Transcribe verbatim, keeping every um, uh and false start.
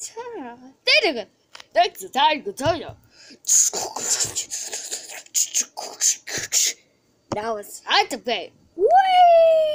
这个这子他一个这样。Now it's time to play. Whee!